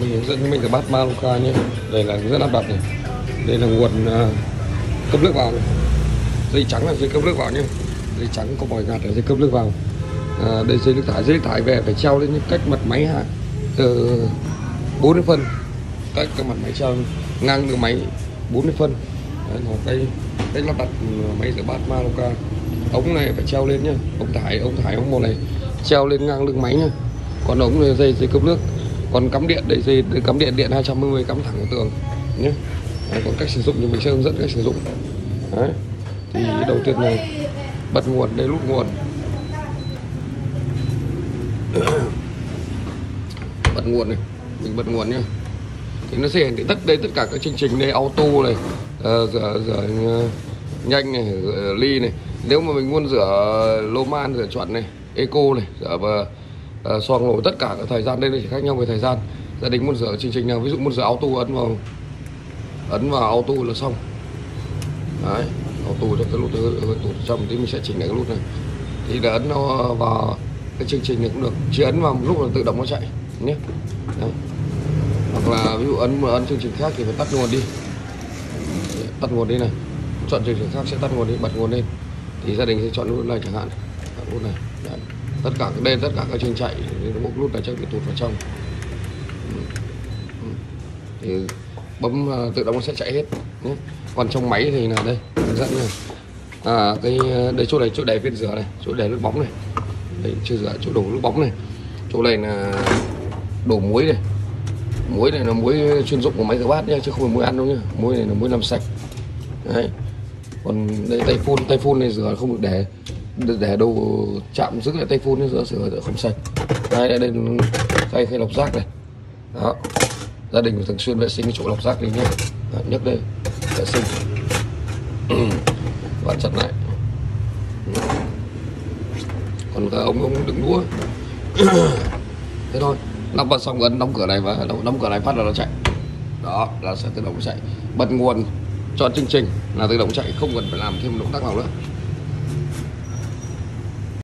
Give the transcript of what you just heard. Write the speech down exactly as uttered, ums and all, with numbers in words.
mình hướng dẫn cho mình cái bát Maluka nhé. Đây là hướng dẫn lắp đặt này. Đây là nguồn uh, cấp nước vào này. Dây trắng là dây cấp nước vào nhé. Dây trắng có vòi gạt là dây cấp nước vào. À, đây dây nước thải, dây nước thải về phải treo lên cách mặt máy hạ từ bốn mươi phân, cách cái mặt máy treo ngang đường máy bốn mươi phân. Đấy là cái cái lắp đặt máy rửa bát Maluka. Ống này phải treo lên nhá, ống thải ống thải ống một này treo lên ngang lưng máy nhá. Còn ống này dây dây cấp nước, còn cắm điện đây dây cắm điện điện hai trăm hai mươi cắm thẳng vào tường nhé. Đấy, còn cách sử dụng thì mình sẽ hướng dẫn cách sử dụng. Đấy. Thì đầu tiên là bật nguồn, đây nút nguồn. Bật nguồn này, mình bật nguồn nhá. Thì nó sẽ hiển thị tất đây tất cả các chương trình đây, auto này, uh, rửa rửa uh, nhanh này, rửa ly này. Nếu mà mình muốn rửa lô man, rửa chuẩn này, eco này, rửa và uh, xoong nổi, tất cả các thời gian đây chỉ khác nhau về thời gian. Gia đình muốn rửa chương trình nào, ví dụ muốn rửa auto ấn vào ấn vào auto là xong. Đấy, auto cho cái nút hơi tụt trong tí mình sẽ chỉnh lại cái nút này. Thì là ấn nó vào cái chương trình này cũng được, chỉ ấn vào một lúc là tự động nó chạy nhé. Đấy. Hoặc là ví dụ ấn ấn chương trình khác thì phải tắt nguồn đi, tắt nguồn đi này, chọn chương trình khác sẽ tắt nguồn đi, bật nguồn lên thì gia đình sẽ chọn nút này chẳng hạn, nút này. Đấy. Tất cả đây tất cả các chương chạy một nút này chắc bị tụt vào trong thì bấm tự động nó sẽ chạy hết nhé. Còn trong máy thì là đây hướng dẫn này. À, cái đây chỗ này chỗ để viên rửa này, chỗ để nước bóng này, đây chưa rửa chỗ đổ nước bóng này, chỗ này là đổ muối này, muối này là muối chuyên dụng của máy rửa bát nhá, chứ không phải muối ăn đâu nhá, muối này là muối làm sạch. Đấy. Còn đây tay phun, tay phun này rửa không được để để đồ chạm giữ lại tay phun nó rửa rửa không sạch. Đây đây, đây khay khay lọc rác này, đó, gia đình phải thường xuyên vệ sinh cái chỗ lọc rác đi nhé. Nhấc đây vệ sinh và chặt lại. Còn cái ống ống đựng đũa thế thôi, lắp vào xong ấn đóng cửa này và đóng cửa này phát là nó chạy, đó là sẽ tự động chạy. Bật nguồn chọn chương trình là tự động chạy, không cần phải làm thêm động tác nào nữa.